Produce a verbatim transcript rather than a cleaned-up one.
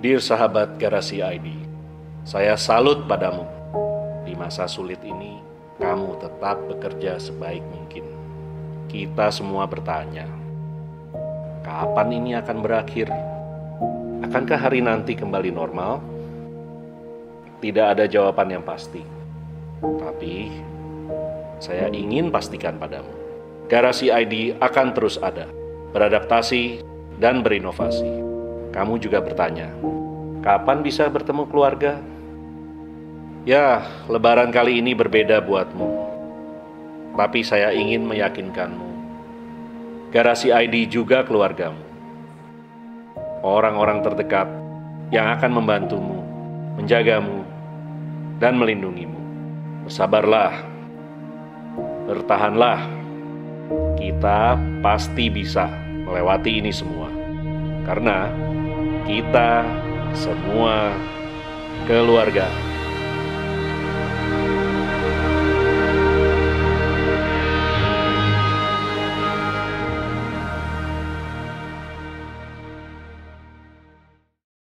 Dear sahabat Garasi I D, saya salut padamu. Di masa sulit ini, kamu tetap bekerja sebaik mungkin. Kita semua bertanya, kapan ini akan berakhir? Akankah hari nanti kembali normal? Tidak ada jawaban yang pasti. Tapi, saya ingin pastikan padamu, Garasi I D akan terus ada, beradaptasi dan berinovasi. Kamu juga bertanya, kapan bisa bertemu keluarga? Ya, lebaran kali ini berbeda buatmu. Tapi saya ingin meyakinkanmu, Garasi I D juga keluargamu. Orang-orang terdekat yang akan membantumu, menjagamu, dan melindungimu. Bersabarlah, bertahanlah. Kita pasti bisa melewati ini semua. Karena kita semua keluarga.